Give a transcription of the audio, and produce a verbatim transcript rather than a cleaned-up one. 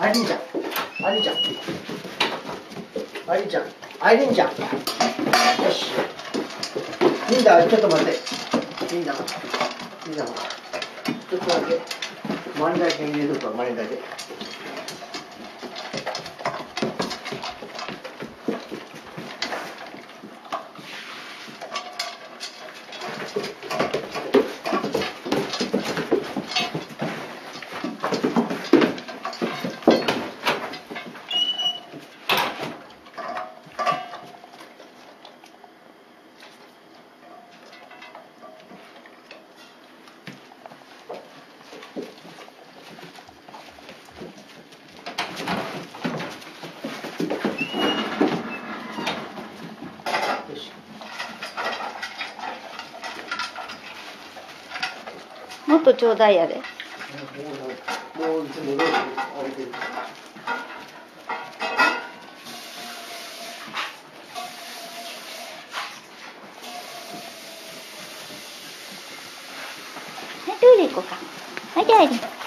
アイリンちゃん、アイリンちゃん、アイリンちゃん、アイリンちゃん。よし。リンダ、ちょっと待って。リンダ、リンダ、ちょっとだけ。マネだけ入れとくわ、マネだけ。 もっとちょうだいやで。 もういつもどうしてあげてる。 はい、トイレ行こうか。はい、じゃあ、アイリン。